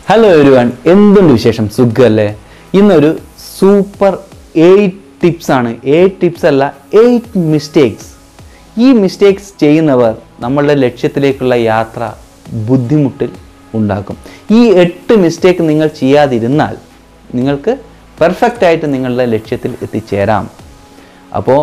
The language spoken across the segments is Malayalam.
ഹലോ എവരിവൺ, എന്തുണ്ട് വിശേഷം? സുഖല്ലേ? ഇന്നൊരു സൂപ്പർ 8 ടിപ്സ് ആണ്. 8 ടിപ്സ് അല്ല, 8 മിസ്റ്റേക്സ്. ഈ മിസ്റ്റേക്സ് ചെയ്യുന്നവർ നമ്മളുടെ ലക്ഷ്യത്തിലേക്കുള്ള യാത്ര ബുദ്ധിമുട്ടിൽ ഉണ്ടാക്കും. ഈ 8 മിസ്റ്റേക്ക് നിങ്ങൾ ചെയ്യാതിരുന്നാൽ നിങ്ങൾക്ക് പെർഫെക്റ്റ് ആയിട്ട് നിങ്ങളുടെ ലക്ഷ്യത്തിൽ എത്തിച്ചേരാം. അപ്പോൾ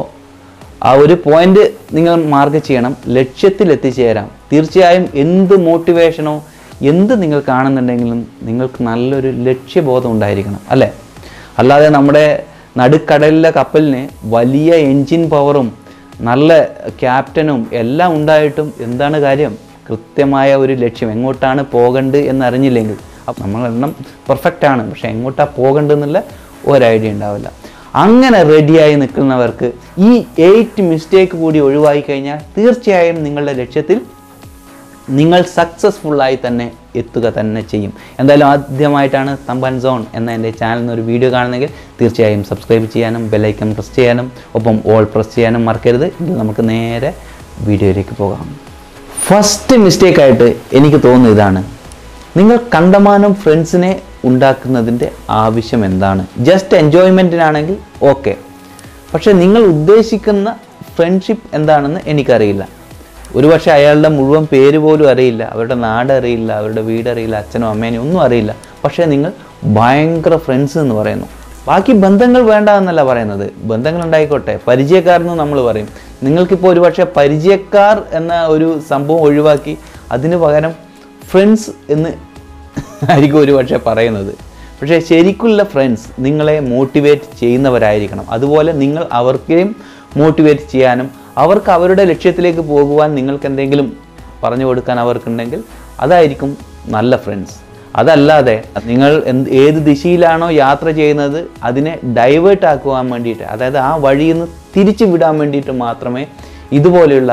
ആ ഒരു പോയിന്റ് നിങ്ങൾ മാർക്ക് ചെയ്യണം. ലക്ഷ്യത്തിൽ എത്തിച്ചേരാം. തീർച്ചയായും എന്ത് മോട്ടിവേഷനോ എന്ത് നിങ്ങൾ കാണുന്നുണ്ടെങ്കിലും നിങ്ങൾക്ക് നല്ലൊരു ലക്ഷ്യബോധം ഉണ്ടായിരിക്കണം, അല്ലേ? അല്ലാതെ നമ്മുടെ നടുക്കടലിലെ കപ്പലിന് വലിയ എൻജിൻ പവറും നല്ല ക്യാപ്റ്റനും എല്ലാം ഉണ്ടായിട്ടും എന്താണ് കാര്യം? കൃത്യമായ ഒരു ലക്ഷ്യം, എങ്ങോട്ടാണ് പോകേണ്ടത് എന്നറിഞ്ഞില്ലെങ്കിൽ അപ്പം നമ്മളെണ്ണം പെർഫെക്റ്റ് ആണ്, പക്ഷെ എങ്ങോട്ടാണ് പോകേണ്ടതെന്നുള്ള ഒരു ഐഡിയ ഉണ്ടാവില്ല. അങ്ങനെ റെഡിയായി നിൽക്കുന്നവർക്ക് ഈ 8 മിസ്റ്റേക്ക് കൂടി ഒഴിവായി കഴിഞ്ഞാൽ തീർച്ചയായും നിങ്ങളുടെ ലക്ഷ്യത്തിൽ നിങ്ങൾ സക്സസ്ഫുള്ളായി തന്നെ എത്തുക തന്നെ ചെയ്യും. എന്തായാലും ആദ്യമായിട്ടാണ് തമ്പൻ സോൺ എന്ന എൻ്റെ ചാനലിൽ നിന്ന് ഒരു വീഡിയോ കാണുന്നെങ്കിൽ തീർച്ചയായും സബ്സ്ക്രൈബ് ചെയ്യാനും ബെല്ലൈക്കൺ പ്രസ് ചെയ്യാനും ഒപ്പം ഓൾ പ്രസ് ചെയ്യാനും മറക്കരുത്. ഇത് നമുക്ക് നേരെ വീഡിയോയിലേക്ക് പോകാം. ഫസ്റ്റ് മിസ്റ്റേക്കായിട്ട് എനിക്ക് തോന്നുന്നത് ഇതാണ്: നിങ്ങൾ കണ്ടമാനം ഫ്രണ്ട്സിനെ ഉണ്ടാക്കുന്നതിൻ്റെ ആവശ്യം എന്താണ്? ജസ്റ്റ് എൻജോയ്മെൻറ്റിനാണെങ്കിൽ ഓക്കെ, പക്ഷേ നിങ്ങൾ ഉദ്ദേശിക്കുന്ന ഫ്രണ്ട്ഷിപ്പ് എന്താണെന്ന് എനിക്കറിയില്ല. ഒരുപക്ഷെ അയാളുടെ മുഴുവൻ പേര് പോലും അറിയില്ല, അവരുടെ നാട് അറിയില്ല, അവരുടെ വീടറിയില്ല, അച്ഛനോ അമ്മേനോ ഒന്നും അറിയില്ല. പക്ഷേ നിങ്ങൾ ഭയങ്കര ഫ്രണ്ട്സ് എന്ന് പറയുന്നു. ബാക്കി ബന്ധങ്ങൾ വേണ്ട എന്നല്ല പറയുന്നത്, ബന്ധങ്ങൾ ഉണ്ടായിക്കോട്ടെ, പരിചയക്കാരെന്ന് നമ്മൾ പറയും. നിങ്ങൾക്കിപ്പോൾ ഒരുപക്ഷെ പരിചയക്കാർ എന്ന ഒരു സംഭവം ഒഴിവാക്കി അതിന് പകരം ഫ്രണ്ട്സ് എന്ന് ആയിരിക്കും ഒരുപക്ഷെ പറയുന്നത്. പക്ഷേ ശരിക്കുള്ള ഫ്രണ്ട്സ് നിങ്ങളെ മോട്ടിവേറ്റ് ചെയ്യുന്നവരായിരിക്കണം. അതുപോലെ നിങ്ങൾ അവർക്കെയും മോട്ടിവേറ്റ് ചെയ്യാനും അവർക്ക് അവരുടെ ലക്ഷ്യത്തിലേക്ക് പോകുവാൻ നിങ്ങൾക്ക് എന്തെങ്കിലും പറഞ്ഞു കൊടുക്കാൻ അവർക്കുണ്ടെങ്കിൽ അതായിരിക്കും നല്ല ഫ്രണ്ട്സ്. അതല്ലാതെ നിങ്ങൾ ഏത് ദിശയിലാണോ യാത്ര ചെയ്യുന്നത് അതിനെ ഡൈവേർട്ട് ആക്കുവാൻ വേണ്ടിയിട്ട്, അതായത് ആ വഴിയിൽ നിന്ന് തിരിച്ചു വിടാൻ വേണ്ടിയിട്ട് മാത്രമേ ഇതുപോലെയുള്ള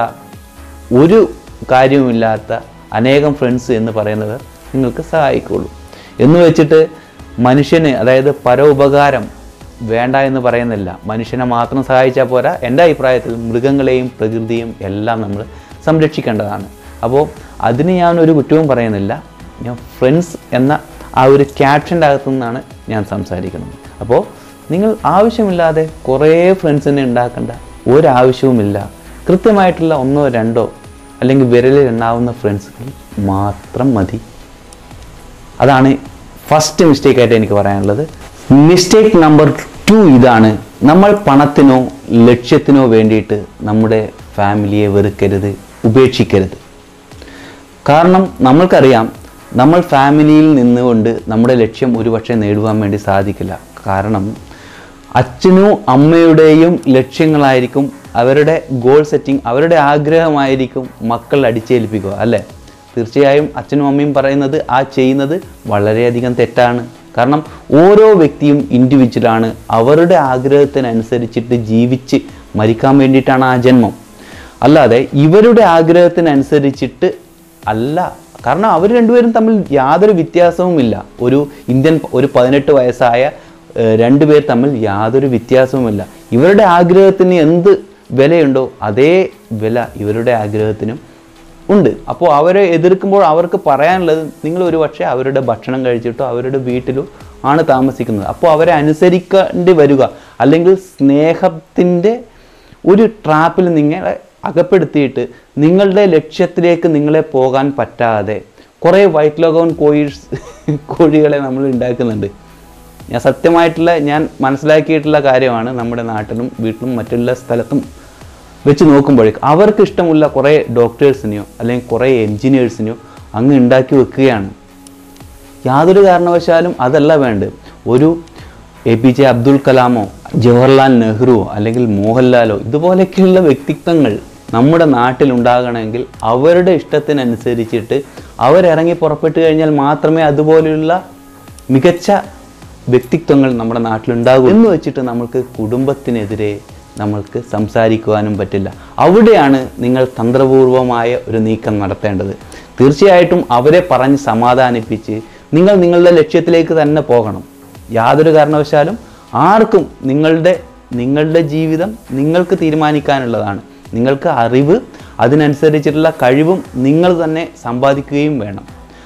ഒരു കാര്യവുമില്ലാത്ത അനേകം ഫ്രണ്ട്സ് എന്ന് പറയുന്നത് നിങ്ങൾക്ക് സഹായിക്കുള്ളൂ. എന്ന് വെച്ചിട്ട് മനുഷ്യന്, അതായത് പരോപകാരം വേണ്ട എന്ന് പറയുന്നില്ല. മനുഷ്യനെ മാത്രം സഹായിച്ചാൽ പോരാ. എൻ്റെ അഭിപ്രായത്തിൽ മൃഗങ്ങളെയും പ്രകൃതിയും എല്ലാം നമ്മൾ സംരക്ഷിക്കേണ്ടതാണ്. അപ്പോൾ അതിന് ഞാനൊരു കുറ്റവും പറയുന്നില്ല. ഞാൻ ഫ്രണ്ട്സ് എന്ന ആ ഒരു ക്യാപ്ഷൻ്റെ അകത്തു നിന്നാണ് ഞാൻ സംസാരിക്കുന്നത്. അപ്പോൾ നിങ്ങൾ ആവശ്യമില്ലാതെ കുറേ ഫ്രണ്ട്സിനെ ഉണ്ടാക്കേണ്ട ഒരാവശ്യവുമില്ല. കൃത്യമായിട്ടുള്ള 1 2 അല്ലെങ്കിൽ വിരലിൽ എണ്ണാവുന്ന ഫ്രണ്ട്സുകൾ മാത്രം മതി. അതാണ് ഫസ്റ്റ് മിസ്റ്റേക്കായിട്ട് എനിക്ക് പറയാനുള്ളത്. മിസ്റ്റേക്ക് നമ്പർ 2 ഇതാണ്: നമ്മൾ പണത്തിനോ ലക്ഷ്യത്തിനോ വേണ്ടിയിട്ട് നമ്മുടെ ഫാമിലിയെ വെറുക്കരുത്, ഉപേക്ഷിക്കരുത്. കാരണം നമ്മൾക്കറിയാം, നമ്മൾ ഫാമിലിയിൽ നിന്നുകൊണ്ട് നമ്മുടെ ലക്ഷ്യം ഒരുപക്ഷെ നേടുവാൻ വേണ്ടി സാധിക്കില്ല. കാരണം അച്ഛനും അമ്മയുടെയും ലക്ഷ്യങ്ങളായിരിക്കും, അവരുടെ ഗോൾ സെറ്റിംഗ്, അവരുടെ ആഗ്രഹമായിരിക്കും മക്കൾ അടിച്ചേൽപ്പിക്കുക, അല്ലേ? തീർച്ചയായും അച്ഛനും അമ്മയും പറയുന്നത് ചെയ്യുന്നത് വളരെയധികം തെറ്റാണ്. കാരണം ഓരോ വ്യക്തിയും ഇൻഡിവിജ്വലാണ്. അവരുടെ ആഗ്രഹത്തിനനുസരിച്ചിട്ട് ജീവിച്ച് മരിക്കാൻ വേണ്ടിയിട്ടാണ് ആ ജന്മം, അല്ലാതെ ഇവരുടെ ആഗ്രഹത്തിനനുസരിച്ചിട്ട് അല്ല. കാരണം അവർ രണ്ടുപേരും തമ്മിൽ യാതൊരു വ്യത്യാസവുമില്ല. ഒരു 18 വയസ്സായ 2 പേർ തമ്മിൽ യാതൊരു വ്യത്യാസവുമില്ല. ഇവരുടെ ആഗ്രഹത്തിന് എന്ത് വിലയുണ്ടോ അതേ വില ഇവരുടെ ആഗ്രഹത്തിനും ഉണ്ട്. അപ്പോൾ അവരെ എതിർക്കുമ്പോൾ അവർക്ക് പറയാനുള്ളത്, നിങ്ങൾ ഒരു പക്ഷേ അവരുടെ ഭക്ഷണം കഴിച്ചിട്ടോ അവരുടെ വീട്ടിലോ ആണ് താമസിക്കുന്നത്, അപ്പോൾ അവരെ അനുസരിക്കേണ്ടി വരിക, അല്ലെങ്കിൽ സ്നേഹത്തിൻ്റെ ഒരു ട്രാപ്പിൽ നിങ്ങളെ അകപ്പെടുത്തിയിട്ട് നിങ്ങളുടെ ലക്ഷ്യത്തിലേക്ക് നിങ്ങളെ പോകാൻ പറ്റാതെ കുറേ വൈറ്റ് ലോഗോൺ കോഴികളെ നമ്മൾ ഉണ്ടാക്കുന്നുണ്ട്. ഞാൻ മനസ്സിലാക്കിയിട്ടുള്ള കാര്യമാണ്. നമ്മുടെ നാട്ടിലും വീട്ടിലും മറ്റുള്ള സ്ഥലത്തും വെച്ച് നോക്കുമ്പോഴേക്കും അവർക്ക് ഇഷ്ടമുള്ള കുറേ ഡോക്ടേഴ്സിനെയോ അല്ലെങ്കിൽ കുറേ എൻജിനീയേഴ്സിനെയോ അങ്ങ് ഉണ്ടാക്കി വെക്കുകയാണ്. യാതൊരു കാരണവശാലും അതല്ല വേണ്ടത്. ഒരു APJ അബ്ദുൽ കലാമോ ജവഹർലാൽ നെഹ്റുവോ അല്ലെങ്കിൽ മോഹൻലാലോ ഇതുപോലെയൊക്കെയുള്ള വ്യക്തിത്വങ്ങൾ നമ്മുടെ നാട്ടിലുണ്ടാകണമെങ്കിൽ അവരുടെ ഇഷ്ടത്തിനനുസരിച്ചിട്ട് അവരിറങ്ങി പുറപ്പെട്ടു കഴിഞ്ഞാൽ മാത്രമേ അതുപോലെയുള്ള മികച്ച വ്യക്തിത്വങ്ങൾ നമ്മുടെ നാട്ടിലുണ്ടാകൂ. എന്ന് വെച്ചിട്ട് നമ്മൾക്ക് കുടുംബത്തിനെതിരെ നമ്മൾക്ക് സംസാരിക്കുവാനും പറ്റില്ല. അവിടെയാണ് നിങ്ങൾ തന്ത്രപൂർവമായ ഒരു നീക്കം നടത്തേണ്ടത്. തീർച്ചയായിട്ടും അവരെ പറഞ്ഞ് സമാധാനിപ്പിച്ച് നിങ്ങൾ നിങ്ങളുടെ ലക്ഷ്യത്തിലേക്ക് തന്നെ പോകണം. യാതൊരു കാരണവശാലും ആർക്കും നിങ്ങളുടെ ജീവിതം നിങ്ങൾക്ക് തീരുമാനിക്കാനുള്ളതാണ്. നിങ്ങൾക്ക് അറിവ്, അതിനനുസരിച്ചിട്ടുള്ള കഴിവും നിങ്ങൾ തന്നെ സമ്പാദിക്കുകയും വേണം.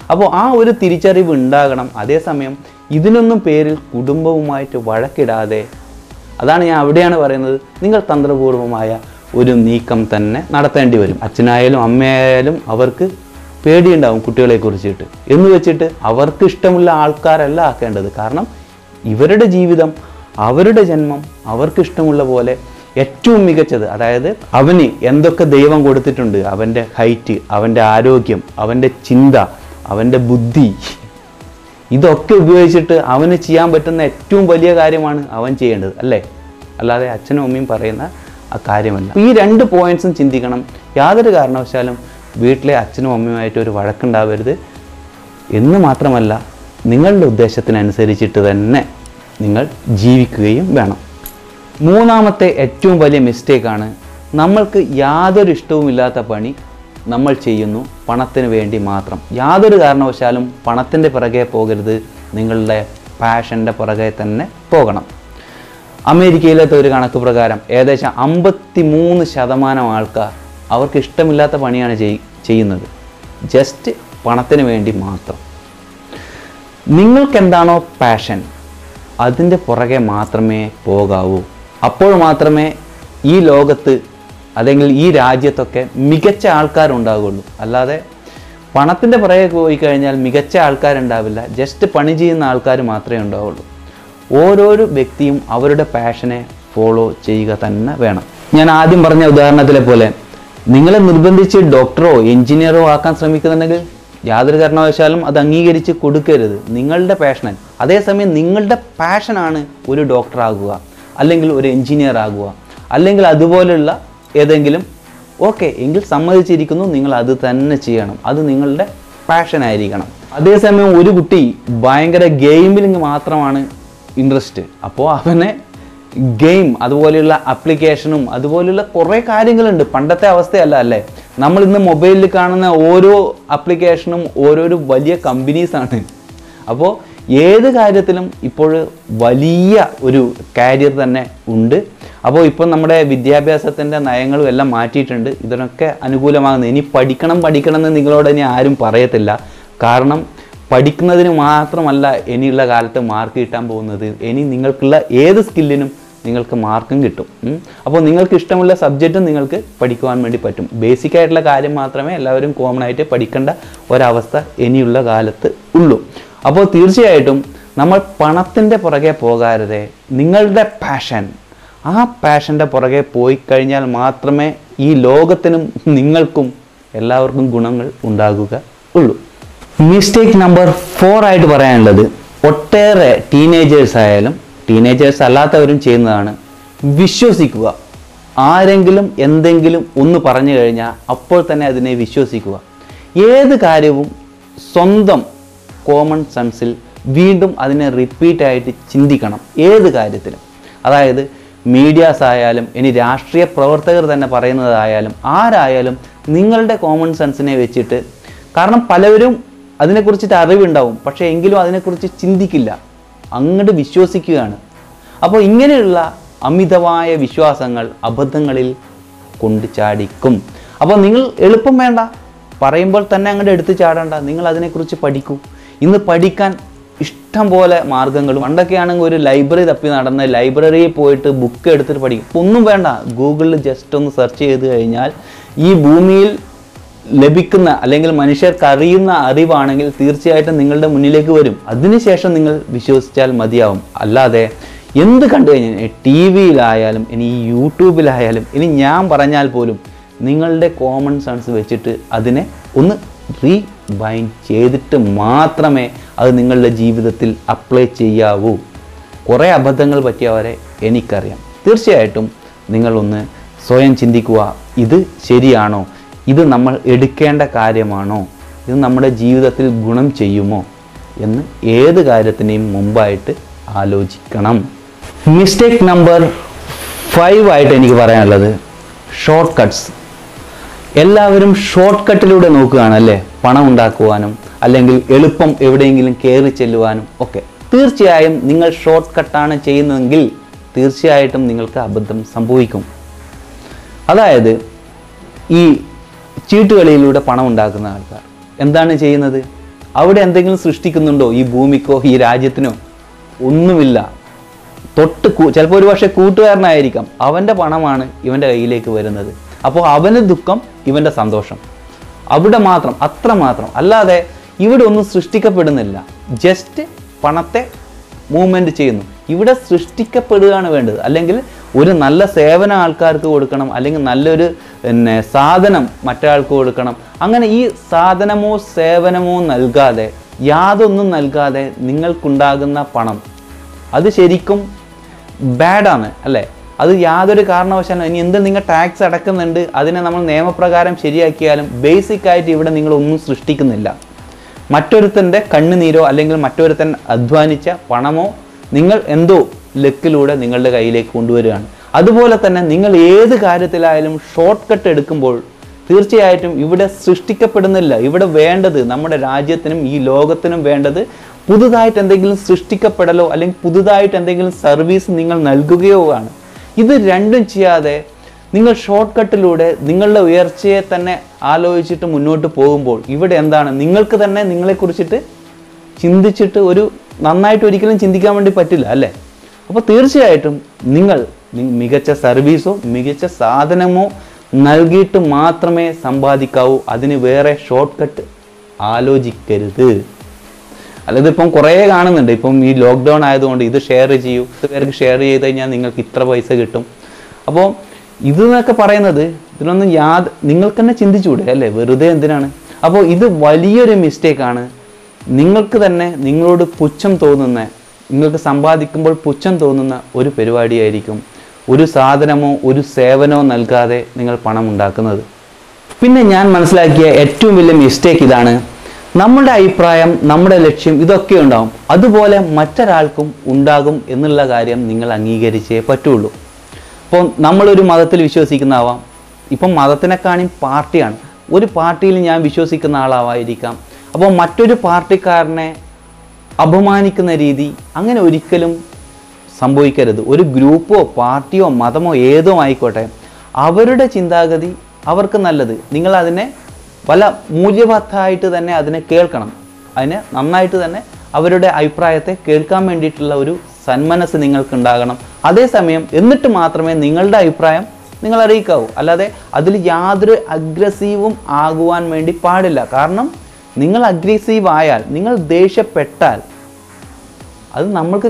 അപ്പോൾ ആ ഒരു തിരിച്ചറിവ് ഉണ്ടാകണം. അതേസമയം ഇതിനൊന്നും പേരിൽ കുടുംബവുമായിട്ട് വഴക്കിടാതെ, അതാണ് ഞാൻ അവിടെയാണ് പറയുന്നത്, നിങ്ങൾ തന്ത്രപൂർവമായ ഒരു നീക്കം തന്നെ നടത്തേണ്ടി വരും. അച്ഛനായാലും അമ്മയായാലും അവർക്ക് പേടിയുണ്ടാവും കുട്ടികളെ കുറിച്ചിട്ട്. എന്ന് വെച്ചിട്ട് അവർക്ക് ഇഷ്ടമുള്ള ആൾക്കാരല്ല ആക്കേണ്ടത്. കാരണം ഇവരുടെ ജീവിതം, അവരുടെ ജന്മം അവർക്ക് ഇഷ്ടമുള്ള പോലെ ഏറ്റവും മികച്ചത്, അതായത് അവന് എന്തൊക്കെ ദൈവം കൊടുത്തിട്ടുണ്ട്, അവൻ്റെ ഹൈറ്റ്, അവൻ്റെ ആരോഗ്യം, അവൻ്റെ ചിന്ത, അവൻ്റെ ബുദ്ധി, ഇതൊക്കെ ഉപയോഗിച്ചിട്ട് അവന് ചെയ്യാൻ പറ്റുന്ന ഏറ്റവും വലിയ കാര്യമാണ് അവൻ ചെയ്യേണ്ടത്, അല്ലേ? അല്ലാതെ അച്ഛനും അമ്മയും പറയുന്ന ആ കാര്യമല്ല. ഈ 2 പോയിന്റ്സും ചിന്തിക്കണം. യാതൊരു കാരണവശാലും വീട്ടിലെ അച്ഛനും അമ്മയുമായിട്ട് ഒരു വഴക്കുണ്ടാവരുത് എന്ന് മാത്രമല്ല, നിങ്ങളുടെ ഉദ്ദേശത്തിനനുസരിച്ചിട്ട് തന്നെ നിങ്ങൾ ജീവിക്കുകയും വേണം. മൂന്നാമത്തെ ഏറ്റവും വലിയ മിസ്റ്റേക്കാണ്, നമ്മൾക്ക് യാതൊരു ഇഷ്ടവുമില്ലാത്ത പണി നമ്മൾ ചെയ്യുന്നു പണത്തിന് വേണ്ടി മാത്രം. യാതൊരു കാരണവശാലും പണത്തിൻ്റെ പിറകെ പോകരുത്, നിങ്ങളുടെ പാഷൻ്റെ പുറകെ തന്നെ പോകണം. അമേരിക്കയിലത്തെ ഒരു കണക്ക് പ്രകാരം ഏകദേശം 53% ആൾക്കാർ അവർക്ക് ഇഷ്ടമില്ലാത്ത പണിയാണ് ചെയ്യുന്നത്, ജസ്റ്റ് പണത്തിന് വേണ്ടി മാത്രം. നിങ്ങൾക്കെന്താണോ പാഷൻ, അതിൻ്റെ പുറകെ മാത്രമേ പോകാവൂ. അപ്പോൾ മാത്രമേ ഈ ലോകത്ത് അല്ലെങ്കിൽ ഈ രാജ്യത്തൊക്കെ മികച്ച ആൾക്കാരുണ്ടാകുള്ളൂ. അല്ലാതെ പണത്തിൻ്റെ പുറകെ പോയി കഴിഞ്ഞാൽ മികച്ച ആൾക്കാരുണ്ടാവില്ല, ജസ്റ്റ് പണി ചെയ്യുന്ന ആൾക്കാർ മാത്രമേ ഉണ്ടാവുള്ളൂ. ഓരോരോ വ്യക്തിയും അവരുടെ പാഷനെ ഫോളോ ചെയ്യുക തന്നെ വേണം. ഞാൻ ആദ്യം പറഞ്ഞ ഉദാഹരണത്തിലെ പോലെ നിങ്ങളെ നിർബന്ധിച്ച് ഡോക്ടറോ എഞ്ചിനീയറോ ആക്കാൻ ശ്രമിക്കുന്നുണ്ടെങ്കിൽ യാതൊരു കാരണവശാലും അത് അംഗീകരിച്ച് കൊടുക്കരുത്. നിങ്ങളുടെ പാഷൻ, അതേസമയം നിങ്ങളുടെ പാഷനാണ് ഒരു ഡോക്ടർ ആകുക, അല്ലെങ്കിൽ ഒരു എഞ്ചിനീയർ ആകുക, അല്ലെങ്കിൽ അതുപോലുള്ള ഏതെങ്കിലും, ഓക്കെ എങ്കിൽ സമ്മതിച്ചിരിക്കുന്നു, നിങ്ങൾ അത് തന്നെ ചെയ്യണം. അത് നിങ്ങളുടെ പാഷനായിരിക്കണം. അതേസമയം ഒരു കുട്ടി ഭയങ്കര ഗെയിമിൽ മാത്രമാണ് ഇൻട്രസ്റ്റ്, അപ്പോൾ അവനെ ഗെയിം അതുപോലെയുള്ള ആപ്ലിക്കേഷനും അതുപോലെയുള്ള കുറേ കാര്യങ്ങളുണ്ട്. പണ്ടത്തെ അവസ്ഥയല്ല, അല്ലേ? നമ്മൾ ഇന്ന് മൊബൈലിൽ കാണുന്ന ഓരോ ആപ്ലിക്കേഷനും ഓരോരോ വലിയ കമ്പനീസാണ്. അപ്പോൾ ഏത് കാര്യത്തിലും ഇപ്പോൾ വലിയ ഒരു കാരിയർ തന്നെ ഉണ്ട്. അപ്പോൾ ഇപ്പം നമ്മുടെ വിദ്യാഭ്യാസത്തിൻ്റെ നയങ്ങളും എല്ലാം മാറ്റിയിട്ടുണ്ട്, ഇതിനൊക്കെ അനുകൂലമാകുന്നത്. ഇനി പഠിക്കണം എന്ന് നിങ്ങളോട് ഇനി ആരും പറയത്തില്ല. കാരണം പഠിക്കുന്നതിന് മാത്രമല്ല ഇനിയുള്ള കാലത്ത് മാർക്ക് കിട്ടാൻ പോകുന്നത്, ഇനി നിങ്ങൾക്കുള്ള ഏത് സ്കില്ലിനും നിങ്ങൾക്ക് മാർക്കും കിട്ടും. അപ്പോൾ നിങ്ങൾക്ക് ഇഷ്ടമുള്ള സബ്ജക്റ്റും നിങ്ങൾക്ക് പഠിക്കുവാൻ വേണ്ടി പറ്റും. ബേസിക് ആയിട്ടുള്ള കാര്യം മാത്രമേ എല്ലാവരും കോമൺ ആയിട്ട് പഠിക്കേണ്ട ഒരവസ്ഥ ഇനിയുള്ള കാലത്ത് ഉള്ളൂ. അപ്പോൾ തീർച്ചയായിട്ടും നമ്മൾ പണത്തിൻ്റെ പുറകെ പോകാതെ നിങ്ങളുടെ പാഷൻ, ആ പാഷൻ്റെ പുറകെ പോയി കഴിഞ്ഞാൽ മാത്രമേ ഈ ലോകത്തിനും നിങ്ങൾക്കും എല്ലാവർക്കും ഗുണങ്ങൾ ഉണ്ടാകുക ഉള്ളൂ. മിസ്റ്റേക്ക് നമ്പർ 4 ആയിട്ട് പറയാനുള്ളത്, ഒട്ടേറെ ടീനേജേഴ്സ് ആയാലും ടീനേജേഴ്സ് അല്ലാത്തവരും ചെയ്യുന്നതാണ്, വിശ്വസിക്കുക. ആരെങ്കിലും എന്തെങ്കിലും ഒന്ന് പറഞ്ഞു കഴിഞ്ഞാൽ അപ്പോൾ തന്നെ അതിനെ വിശ്വസിക്കുക. ഏത് കാര്യവും സ്വന്തം കോമൺ സെൻസിൽ വീണ്ടും അതിനെ റിപ്പീറ്റായിട്ട് ചിന്തിക്കണം. ഏത് കാര്യത്തിലും, അതായത് മീഡിയാസ് ആയാലും ഇനി രാഷ്ട്രീയ പ്രവർത്തകർ തന്നെ പറയുന്നതായാലും ആരായാലും നിങ്ങളുടെ കോമൺ സെൻസിനെ വെച്ചിട്ട്, കാരണം പലവരും അതിനെക്കുറിച്ചിട്ട് അറിവുണ്ടാവും, പക്ഷേ എങ്കിലും അതിനെക്കുറിച്ച് ചിന്തിക്കില്ല, അങ്ങോട്ട് വിശ്വസിക്കുകയാണ്. അപ്പോൾ ഇങ്ങനെയുള്ള അമിതമായ വിശ്വാസങ്ങൾ അബദ്ധങ്ങളിൽ കൊണ്ട് ചാടിക്കും. അപ്പോൾ നിങ്ങൾ എളുപ്പം വേണ്ട, പറയുമ്പോൾ തന്നെ അങ്ങോട്ട് എടുത്ത് ചാടണ്ട, നിങ്ങൾ അതിനെക്കുറിച്ച് പഠിക്കൂ. ഇന്ന് പഠിക്കാൻ ഇഷ്ടം പോലെ മാർഗ്ഗങ്ങളും. പണ്ടൊക്കെ ആണെങ്കിൽ ഒരു ലൈബ്രറി തപ്പി നടന്ന് ലൈബ്രറിയിൽ പോയിട്ട് ബുക്ക് എടുത്തിട്ട് പഠിക്കും. ഒന്നും വേണ്ട, ഗൂഗിളിൽ ജസ്റ്റ് ഒന്ന് സെർച്ച് ചെയ്ത് കഴിഞ്ഞാൽ ഈ ഭൂമിയിൽ ലഭിക്കുന്ന അല്ലെങ്കിൽ മനുഷ്യർക്ക് അറിയുന്ന അറിവാണെങ്കിൽ തീർച്ചയായിട്ടും നിങ്ങളുടെ മുന്നിലേക്ക് വരും. അതിനുശേഷം നിങ്ങൾ വിശ്വസിച്ചാൽ മതിയാവും. അല്ലാതെ എന്ത് കണ്ടു കഴിഞ്ഞാൽ ടി വിയിലായാലും ഇനി യൂട്യൂബിലായാലും ഇനി ഞാൻ പറഞ്ഞാൽ പോലും നിങ്ങളുടെ കോമൺ സെൻസ് വെച്ചിട്ട് അതിനെ ഒന്ന് റീവൈൻഡ് ചെയ്തിട്ട് മാത്രമേ അത് നിങ്ങളുടെ ജീവിതത്തിൽ അപ്ലൈ ചെയ്യാവൂ. കുറേ അബദ്ധങ്ങൾ പറ്റിയവരെ എനിക്കറിയാം. തീർച്ചയായിട്ടും നിങ്ങളൊന്ന് സ്വയം ചിന്തിക്കുക, ഇത് ശരിയാണോ, ഇത് നമ്മൾ എടുക്കേണ്ട കാര്യമാണോ, ഇത് നമ്മുടെ ജീവിതത്തിൽ ഗുണം ചെയ്യുമോ എന്ന് ഏത് കാര്യത്തിനെയും മുമ്പായിട്ട് ആലോചിക്കണം. മിസ്റ്റേക്ക് നമ്പർ 5 ആയിട്ട് എനിക്ക് പറയാനുള്ളത് ഷോർട്ട് കട്ട്സ്. എല്ലാവരും ഷോർട്ട് കട്ടിലൂടെ നോക്കുകയാണല്ലേ പണം ഉണ്ടാക്കുവാനും അല്ലെങ്കിൽ എളുപ്പം എവിടെയെങ്കിലും കയറി ചെല്ലുവാനും ഒക്കെ. തീർച്ചയായും നിങ്ങൾ ഷോർട്ട് കട്ടാണ് ചെയ്യുന്നതെങ്കിൽ തീർച്ചയായിട്ടും നിങ്ങൾക്ക് അബദ്ധം സംഭവിക്കും. അതായത് ഈ ചീട്ടുകളിയിലൂടെ പണം ഉണ്ടാക്കുന്ന ആൾക്കാർ എന്താണ് ചെയ്യുന്നത്? അവിടെ എന്തെങ്കിലും സൃഷ്ടിക്കുന്നുണ്ടോ ഈ ഭൂമിക്കോ ഈ രാജ്യത്തിനോ? ഒന്നുമില്ല. ചിലപ്പോൾ ഒരു പക്ഷേ കൂട്ടുകാരനായിരിക്കാം, അവൻ്റെ പണമാണ് ഇവൻ്റെ കയ്യിലേക്ക് വരുന്നത്. അപ്പോൾ അവന് ദുഃഖം, ഇവൻ്റെ സന്തോഷം. അവിടെ മാത്രം, അത്ര മാത്രം. അല്ലാതെ ഇവിടെ ഒന്നും സൃഷ്ടിക്കപ്പെടുന്നില്ല. ജസ്റ്റ് പണത്തെ മൂവ്മെൻറ്റ് ചെയ്യുന്നു. ഇവിടെ സൃഷ്ടിക്കപ്പെടുകയാണ് വേണ്ടത്. അല്ലെങ്കിൽ ഒരു നല്ല സേവനം ആൾക്കാർക്ക് കൊടുക്കണം, അല്ലെങ്കിൽ നല്ലൊരു സാധനം മറ്റൊരാൾക്ക് കൊടുക്കണം. അങ്ങനെ ഈ സാധനമോ സേവനമോ നൽകാതെ, യാതൊന്നും നൽകാതെ നിങ്ങൾക്കുണ്ടാകുന്ന പണം അത് ശരിക്കും ബാഡാണ് അല്ലേ? അത് യാതൊരു കാരണവശാലും ഇനി എന്ത് നിങ്ങൾ ടാക്സ് അടക്കുന്നുണ്ട്, അതിനെ നമ്മൾ നിയമപ്രകാരം ശരിയാക്കിയാലും ബേസിക്കായിട്ട് ഇവിടെ നിങ്ങളൊന്നും സൃഷ്ടിക്കുന്നില്ല. മറ്റൊരുത്തൻ്റെ കണ്ണുനീരോ അല്ലെങ്കിൽ മറ്റൊരുത്തൻ അധ്വാനിച്ച പണമോ നിങ്ങൾ എന്തോ ലക്കിലൂടെ നിങ്ങളുടെ കയ്യിലേക്ക് കൊണ്ടുവരികയാണ്. അതുപോലെ തന്നെ നിങ്ങൾ ഏത് കാര്യത്തിലായാലും ഷോർട്ട് കട്ട് എടുക്കുമ്പോൾ തീർച്ചയായിട്ടും ഇവിടെ സൃഷ്ടിക്കപ്പെടുന്നില്ല. ഇവിടെ വേണ്ടത്, നമ്മുടെ രാജ്യത്തിനും ഈ ലോകത്തിനും വേണ്ടത് പുതുതായിട്ട് എന്തെങ്കിലും സൃഷ്ടിക്കപ്പെടലോ അല്ലെങ്കിൽ പുതുതായിട്ട് എന്തെങ്കിലും സർവീസ് നിങ്ങൾ നൽകുകയോ ആണ്. ഇത് രണ്ടും ചെയ്യാതെ നിങ്ങൾ ഷോർട്ട് കട്ടിലൂടെ നിങ്ങളുടെ ഉയർച്ചയെ തന്നെ ആലോചിച്ചിട്ട് മുന്നോട്ട് പോകുമ്പോൾ ഇവിടെ എന്താണ്, നിങ്ങൾക്ക് തന്നെ നിങ്ങളെക്കുറിച്ചിട്ട് ചിന്തിച്ചിട്ട് ഒരു നന്നായിട്ട് ഒരിക്കലും ചിന്തിക്കാൻ വേണ്ടി പറ്റില്ല അല്ലേ? അപ്പോൾ തീർച്ചയായിട്ടും നിങ്ങൾ മികച്ച സർവീസോ മികച്ച സാധനമോ നൽകിയിട്ട് മാത്രമേ സമ്പാദിക്കാവൂ. അതിന് വേറെ ഷോർട്ട് കട്ട് ആലോചിക്കരുത്. അല്ലാതെ ഇപ്പം കുറേ കാണുന്നുണ്ട്, ഇപ്പം ഈ ലോക്ക്ഡൗൺ ആയതുകൊണ്ട് ഇത് ഷെയർ ചെയ്യൂ, പേർക്ക് ഷെയർ ചെയ്ത് കഴിഞ്ഞാൽ നിങ്ങൾക്ക് ഇത്ര പൈസ കിട്ടും. അപ്പോൾ ഇതെന്നൊക്കെ പറയുന്നത് ഇതിനൊന്നും നിങ്ങൾക്ക് തന്നെ ചിന്തിച്ചുകൂടെ അല്ലേ? വെറുതെ എന്തിനാണ്? അപ്പോൾ ഇത് വലിയൊരു മിസ്റ്റേക്കാണ്. നിങ്ങൾക്ക് തന്നെ നിങ്ങളോട് പുച്ഛം തോന്നുന്ന, നിങ്ങൾക്ക് സമ്പാദിക്കുമ്പോൾ പുച്ഛം തോന്നുന്ന ഒരു പരിപാടിയായിരിക്കും ഒരു സാധനമോ ഒരു സേവനമോ നൽകാതെ നിങ്ങൾ പണം ഉണ്ടാക്കുന്നത്. പിന്നെ ഞാൻ മനസ്സിലാക്കിയ ഏറ്റവും വലിയ മിസ്റ്റേക്ക് ഇതാണ്. നമ്മുടെ അഭിപ്രായം, നമ്മുടെ ലക്ഷ്യം ഇതൊക്കെ ഉണ്ടാവും, അതുപോലെ മറ്റൊരാൾക്കും ഉണ്ടാകും എന്നുള്ള കാര്യം നിങ്ങൾ അംഗീകരിച്ചേ പറ്റുള്ളൂ. അപ്പോൾ നമ്മളൊരു മതത്തിൽ വിശ്വസിക്കുന്നതാവാം, ഇപ്പം മതത്തിനെക്കാളും പാർട്ടിയാണ്, ഒരു പാർട്ടിയിൽ ഞാൻ വിശ്വസിക്കുന്ന ആളാവായിരിക്കാം. അപ്പോൾ മറ്റൊരു പാർട്ടിക്കാരനെ അപമാനിക്കുന്ന രീതി അങ്ങനെ ഒരിക്കലും സംഭവിക്കരുത്. ഒരു ഗ്രൂപ്പോ പാർട്ടിയോ മതമോ ഏതോ ആയിക്കോട്ടെ, അവരുടെ ചിന്താഗതി അവർക്ക് നല്ലത്, നിങ്ങൾ അതിനെ പല മൂല്യവത്തായിട്ട് തന്നെ അതിനെ കേൾക്കണം. അതിനെ നന്നായിട്ട് തന്നെ അവരുടെ അഭിപ്രായത്തെ കേൾക്കാൻ വേണ്ടിയിട്ടുള്ള ഒരു സന്മനസ് നിങ്ങൾക്കുണ്ടാകണം. അതേസമയം എന്നിട്ട് മാത്രമേ നിങ്ങളുടെ അഭിപ്രായം നിങ്ങൾ അറിയിക്കാവൂ. അല്ലാതെ അതിൽ യാതൊരു അഗ്രസീവും ആകുവാൻ വേണ്ടി പാടില്ല. കാരണം നിങ്ങൾ അഗ്രസീവ് ആയാൽ, നിങ്ങൾ ദേഷ്യപ്പെട്ടാൽ അത് നമ്മൾക്ക്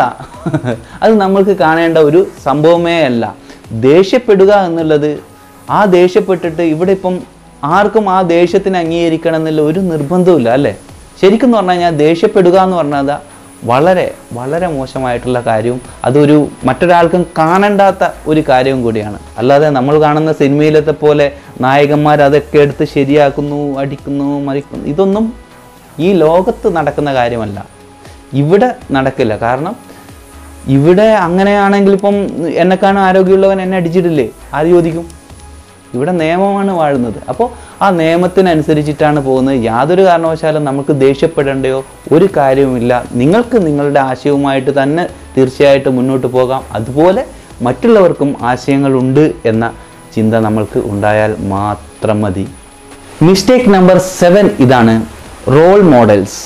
കാണേണ്ട ഒരു സംഭവമേ അല്ല. ദേഷ്യപ്പെടുക എന്നുള്ളത്, ആ ദേഷ്യപ്പെട്ടിട്ട് ഇവിടെ ഇപ്പം ആർക്കും ആ ദേഷ്യത്തിന് അംഗീകരിക്കണം എന്നുള്ള ഒരു നിർബന്ധമില്ല അല്ലേ? ശരിക്കും പറഞ്ഞു കഴിഞ്ഞാൽ ദേഷ്യപ്പെടുക എന്ന് പറഞ്ഞാൽ വളരെ വളരെ മോശമായിട്ടുള്ള കാര്യവും അതൊരു മറ്റൊരാൾക്കും കാണണ്ടാത്ത ഒരു കാര്യവും കൂടിയാണ്. അല്ലാതെ നമ്മൾ കാണുന്ന സിനിമയിലത്തെ പോലെ നായകന്മാർ അതൊക്കെ എടുത്ത് ശരിയാക്കുന്നു, അടിക്കുന്നു, മരിക്കുന്നു, ഇതൊന്നും ഈ ലോകത്ത് നടക്കുന്ന കാര്യമല്ല. ഇവിടെ നടക്കില്ല. കാരണം ഇവിടെ അങ്ങനെയാണെങ്കിൽ ഇപ്പം എന്നെക്കാളും ആരോഗ്യമുള്ളവൻ എന്നെ അടിച്ചിട്ടില്ലേ, ആര് ചോദിക്കും? ഇവിടെ നിയമമാണ് വാഴുന്നത്. അപ്പോൾ ആ നിയമത്തിനനുസരിച്ചിട്ടാണ് പോകുന്നത്. യാതൊരു കാരണവശാലും നമുക്ക് ദേഷ്യപ്പെടേണ്ടയോ ഒരു കാര്യവുമില്ല. നിങ്ങൾക്ക് നിങ്ങളുടെ ആശയവുമായിട്ട് തന്നെ തീർച്ചയായിട്ടും മുന്നോട്ട് പോകാം. അതുപോലെ മറ്റുള്ളവർക്കും ആശയങ്ങളുണ്ട് എന്ന ചിന്ത നമ്മൾക്ക് ഉണ്ടായാൽ മാത്രം മതി. മിസ്റ്റേക്ക് നമ്പർ 7 ഇതാണ്, റോൾ മോഡൽസ്.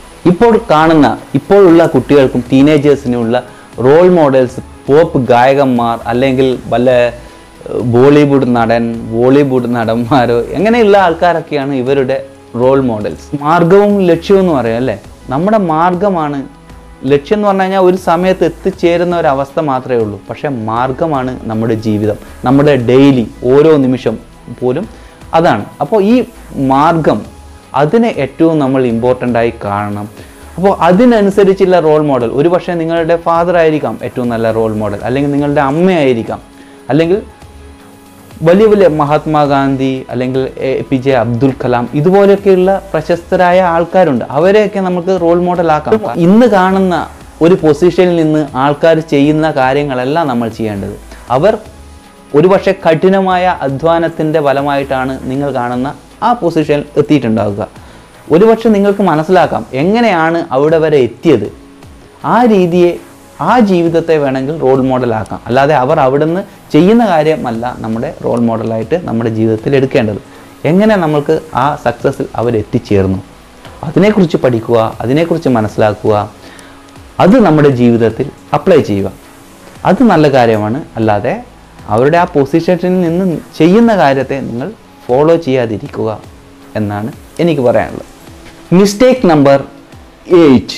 ഇപ്പോഴുള്ള കുട്ടികൾക്കും ടീനേജേഴ്സിനുള്ള റോൾ മോഡൽസ് പോപ്പ് ഗായകന്മാർ അല്ലെങ്കിൽ വല്ല ബോളിവുഡ് നടന്മാരോ എങ്ങനെയുള്ള ആൾക്കാരൊക്കെയാണ് ഇവരുടെ റോൾ മോഡൽസ്. മാർഗവും ലക്ഷ്യവും എന്ന് പറയാം അല്ലേ? നമ്മുടെ മാർഗമാണ് ലക്ഷ്യം എന്ന് പറഞ്ഞു കഴിഞ്ഞാൽ ഒരു സമയത്ത് എത്തിച്ചേരുന്ന ഒരു അവസ്ഥ മാത്രമേ ഉള്ളൂ. പക്ഷേ മാർഗമാണ് നമ്മുടെ ജീവിതം, നമ്മുടെ ഡെയിലി ഓരോ നിമിഷം പോലും അതാണ്. അപ്പോൾ ഈ മാർഗം അതിനെ ഏറ്റവും നമ്മൾ ഇമ്പോർട്ടൻ്റ് ആയി കാണണം. അപ്പോൾ അതിനനുസരിച്ചുള്ള റോൾ മോഡൽ, ഒരു പക്ഷേ നിങ്ങളുടെ ഫാദർ ആയിരിക്കാം ഏറ്റവും നല്ല റോൾ മോഡൽ, അല്ലെങ്കിൽ നിങ്ങളുടെ അമ്മയായിരിക്കാം, അല്ലെങ്കിൽ വലിയ വലിയ മഹാത്മാഗാന്ധി അല്ലെങ്കിൽ APJ അബ്ദുൽ കലാം, ഇതുപോലെയൊക്കെയുള്ള പ്രശസ്തരായ ആൾക്കാരുണ്ട്. അവരെയൊക്കെ നമുക്ക് റോൾ മോഡൽ ആക്കാം. ഇന്ന് കാണുന്ന ഒരു പൊസിഷനിൽ നിന്ന് ആൾക്കാർ ചെയ്യുന്ന കാര്യങ്ങളല്ല നമ്മൾ ചെയ്യേണ്ടത്. അവർ ഒരുപക്ഷെ കഠിനമായ അധ്വാനത്തിൻ്റെ ഫലമായിട്ടാണ് നിങ്ങൾ കാണുന്ന ആ പൊസിഷനിൽ എത്തിയിട്ടുണ്ടാവുക. ഒരുപക്ഷെ നിങ്ങൾക്ക് മനസ്സിലാക്കാം എങ്ങനെയാണ് അവിടെ വരെ എത്തിയത്. ആ രീതിയെ, ആ ജീവിതത്തെ വേണമെങ്കിൽ റോൾ മോഡലാക്കാം. അല്ലാതെ അവർ അവിടുന്ന് ചെയ്യുന്ന കാര്യമല്ല നമ്മുടെ റോൾ മോഡലായിട്ട് നമ്മുടെ ജീവിതത്തിൽ എടുക്കേണ്ടത്. എങ്ങനെ നമ്മൾക്ക് ആ സക്സസ്സിൽ അവരെത്തിച്ചേർന്നു, അതിനെക്കുറിച്ച് പഠിക്കുക, അതിനെക്കുറിച്ച് മനസ്സിലാക്കുക, അത് നമ്മുടെ ജീവിതത്തിൽ അപ്ലൈ ചെയ്യുക. അത് നല്ല കാര്യമാണ്. അല്ലാതെ അവരുടെ ആ പൊസിഷനിൽ നിന്ന് ചെയ്യുന്ന കാര്യത്തെ നിങ്ങൾ ഫോളോ ചെയ്യാതിരിക്കുക എന്നാണ് എനിക്ക് പറയാനുള്ളത്. മിസ്റ്റേക്ക് നമ്പർ 8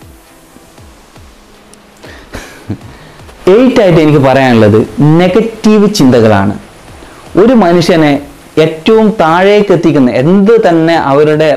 ആയിട്ട് എനിക്ക് പറയാനുള്ളത് നെഗറ്റീവ് ചിന്തകളാണ്. ഒരു മനുഷ്യനെ ഏറ്റവും താഴേക്ക് എത്തിക്കുന്ന എന്ത് തന്നെ അവരുടെ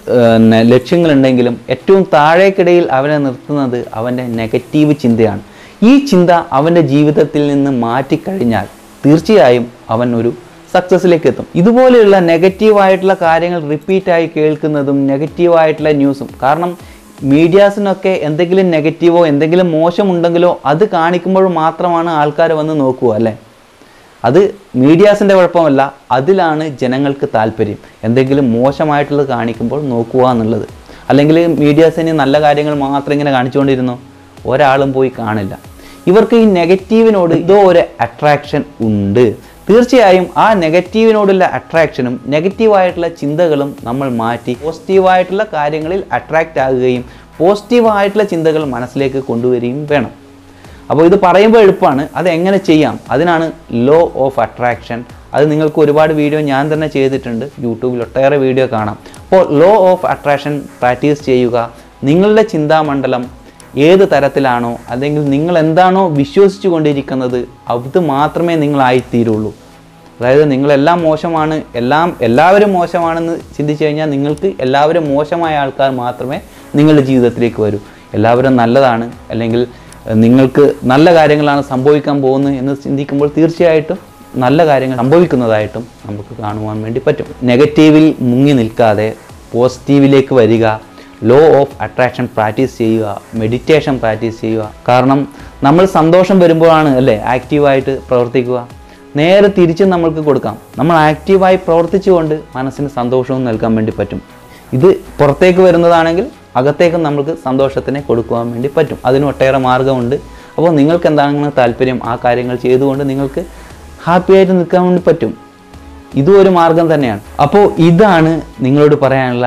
ലക്ഷ്യങ്ങളുണ്ടെങ്കിലും ഏറ്റവും താഴേക്കിടയിൽ അവനെ നിർത്തുന്നത് അവൻ്റെ നെഗറ്റീവ് ചിന്തയാണ്. ഈ ചിന്ത അവൻ്റെ ജീവിതത്തിൽ നിന്ന് മാറ്റിക്കഴിഞ്ഞാൽ തീർച്ചയായും അവൻ ഒരു സക്സസ്സിലേക്ക് എത്തും. ഇതുപോലെയുള്ള നെഗറ്റീവായിട്ടുള്ള കാര്യങ്ങൾ റിപ്പീറ്റായി കേൾക്കുന്നതും നെഗറ്റീവായിട്ടുള്ള ന്യൂസും, കാരണം മീഡിയാസിനൊക്കെ എന്തെങ്കിലും നെഗറ്റീവോ എന്തെങ്കിലും മോശമുണ്ടെങ്കിലോ അത് കാണിക്കുമ്പോൾ മാത്രമാണ് ആൾക്കാർ വന്ന് നോക്കുക അല്ലേ. അത് മീഡിയാസിൻ്റെ കുഴപ്പമല്ല, അതിലാണ് ജനങ്ങൾക്ക് താല്പര്യം. എന്തെങ്കിലും മോശമായിട്ടുള്ളത് കാണിക്കുമ്പോൾ നോക്കുക എന്നുള്ളത്. അല്ലെങ്കിൽ മീഡിയാസിന് നല്ല കാര്യങ്ങൾ മാത്രം ഇങ്ങനെ കാണിച്ചുകൊണ്ടിരുന്നു ഒരാളും പോയി കാണില്ല. ഇവർക്ക് ഈ നെഗറ്റീവിനോട് എന്തോ ഒരു അട്രാക്ഷൻ ഉണ്ട്. തീർച്ചയായും ആ നെഗറ്റീവിനോടുള്ള അട്രാക്ഷനും നെഗറ്റീവായിട്ടുള്ള ചിന്തകളും നമ്മൾ മാറ്റി പോസിറ്റീവായിട്ടുള്ള കാര്യങ്ങളിൽ അട്രാക്റ്റ് ആകുകയും പോസിറ്റീവായിട്ടുള്ള ചിന്തകൾ മനസ്സിലേക്ക് കൊണ്ടുവരികയും വേണം. അപ്പോൾ ഇത് പറയുമ്പോൾ എളുപ്പമാണ്, അത് എങ്ങനെ ചെയ്യാം, അതിനാണ് ലോ ഓഫ് അട്രാക്ഷൻ. അത് നിങ്ങൾക്ക് ഒരുപാട് വീഡിയോ ഞാൻ തന്നെ ചെയ്തിട്ടുണ്ട്, യൂട്യൂബിൽ ഒട്ടേറെ വീഡിയോ കാണാം. അപ്പോൾ ലോ ഓഫ് അട്രാക്ഷൻ പ്രാക്ടീസ് ചെയ്യുക. നിങ്ങളുടെ ചിന്താമണ്ഡലം ഏത് തരത്തിലാണോ അല്ലെങ്കിൽ നിങ്ങൾ എന്താണോ വിശ്വസിച്ചു കൊണ്ടിരിക്കുന്നത് അത് മാത്രമേ നിങ്ങളായിത്തീരുള്ളൂ. അതായത് നിങ്ങളെല്ലാം മോശമാണ്, എല്ലാവരും മോശമാണെന്ന് ചിന്തിച്ചു കഴിഞ്ഞാൽ നിങ്ങൾക്ക് എല്ലാവരും മോശമായ ആൾക്കാർ മാത്രമേ നിങ്ങളുടെ ജീവിതത്തിലേക്ക് വരൂ. എല്ലാവരും നല്ലതാണ് അല്ലെങ്കിൽ നിങ്ങൾക്ക് നല്ല കാര്യങ്ങളാണ് സംഭവിക്കാൻ പോകുന്നത് എന്ന് ചിന്തിക്കുമ്പോൾ തീർച്ചയായിട്ടും നല്ല കാര്യങ്ങൾ സംഭവിക്കുന്നതായിട്ടും നമുക്ക് കാണുവാൻ വേണ്ടി പറ്റും. നെഗറ്റീവിൽ മുങ്ങി നിൽക്കാതെ പോസിറ്റീവിലേക്ക് വരിക. ലോ ഓഫ് അട്രാക്ഷൻ പ്രാക്ടീസ് ചെയ്യുക, മെഡിറ്റേഷൻ പ്രാക്ടീസ് ചെയ്യുക. കാരണം നമ്മൾ സന്തോഷം വരുമ്പോഴാണ് അല്ലേ ആക്റ്റീവായിട്ട് പ്രവർത്തിക്കുക. നേരെ തിരിച്ചും നമ്മൾക്ക് കൊടുക്കാം. നമ്മൾ ആക്റ്റീവായി പ്രവർത്തിച്ചുകൊണ്ട് മനസ്സിന് സന്തോഷവും നൽകാൻ വേണ്ടി പറ്റും. ഇത് പുറത്തേക്ക് വരുന്നതാണെങ്കിൽ അകത്തേക്കും നമുക്ക് സന്തോഷത്തിനെ കൊടുക്കുവാൻ വേണ്ടി പറ്റും. അതിന് ഒട്ടേറെ മാർഗ്ഗമുണ്ട്. അപ്പോൾ നിങ്ങൾക്ക് എന്താണ് താല്പര്യം ആ കാര്യങ്ങൾ ചെയ്തുകൊണ്ട് നിങ്ങൾക്ക് ഹാപ്പി ആയിട്ട് നിൽക്കാൻ വേണ്ടി പറ്റും. ഇതും ഒരു മാർഗം തന്നെയാണ്. അപ്പോൾ ഇതാണ് നിങ്ങളോട് പറയാനുള്ള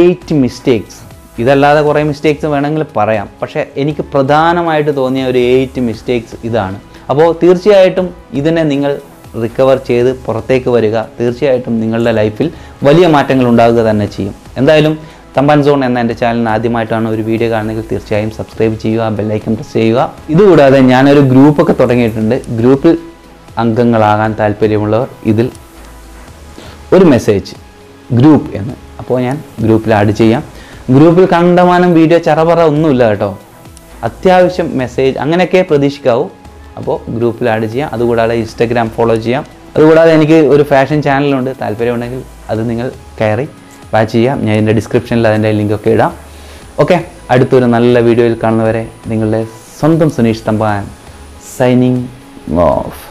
8 മിസ്റ്റേക്സ്. ഇതല്ലാതെ കുറേ മിസ്റ്റേക്സ് വേണമെങ്കിൽ പറയാം, പക്ഷേ എനിക്ക് പ്രധാനമായിട്ട് തോന്നിയ ഒരു 8 മിസ്റ്റേക്സ് ഇതാണ്. അപ്പോൾ തീർച്ചയായിട്ടും ഇതിനെ നിങ്ങൾ റിക്കവർ ചെയ്ത് പുറത്തേക്ക് വരിക. തീർച്ചയായിട്ടും നിങ്ങളുടെ ലൈഫിൽ വലിയ മാറ്റങ്ങൾ ഉണ്ടാകുക തന്നെ ചെയ്യും. എന്തായാലും തമ്പാൻ സോൺ എന്ന എൻ്റെ ചാനലിന് ആദ്യമായിട്ടാണ് ഒരു വീഡിയോ കാണുന്നതെങ്കിൽ തീർച്ചയായും സബ്സ്ക്രൈബ് ചെയ്യുക, ബെല്ലൈക്കൺ പ്രസ് ചെയ്യുക. ഇതുകൂടാതെ ഞാനൊരു ഗ്രൂപ്പൊക്കെ തുടങ്ങിയിട്ടുണ്ട്. ഗ്രൂപ്പിൽ അംഗങ്ങളാകാൻ താല്പര്യമുള്ളവർ ഇതിൽ ഒരു മെസ്സേജ് ഗ്രൂപ്പ് എന്ന്, അപ്പോൾ ഞാൻ ഗ്രൂപ്പിൽ ആഡ് ചെയ്യാം. ഗ്രൂപ്പിൽ കണ്ടമാനം വീഡിയോ ചറപറ ഒന്നുമില്ല കേട്ടോ, അത്യാവശ്യം മെസ്സേജ് അങ്ങനെയൊക്കെ പ്രതീക്ഷിക്കാവൂ. അപ്പോൾ ഗ്രൂപ്പിൽ ആഡ് ചെയ്യാം. അതുകൂടാതെ ഇൻസ്റ്റഗ്രാം ഫോളോ ചെയ്യാം. അതുകൂടാതെ എനിക്ക് ഒരു ഫാഷൻ ചാനലുണ്ട്, താല്പര്യമുണ്ടെങ്കിൽ അത് നിങ്ങൾ കയറി വാച്ച് ചെയ്യാം. ഞാൻ എൻ്റെ ഡിസ്ക്രിപ്ഷനിൽ അതിൻ്റെ ലിങ്കൊക്കെ ഇടാം. ഓക്കെ, അടുത്തൊരു നല്ല വീഡിയോയിൽ കാണുന്നവരെ നിങ്ങളുടെ സ്വന്തം സുനീഷ് തമ്പാൻ സൈനിങ് ഓഫ്.